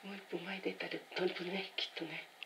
もう一歩前出たら飛ぶね、きっとね。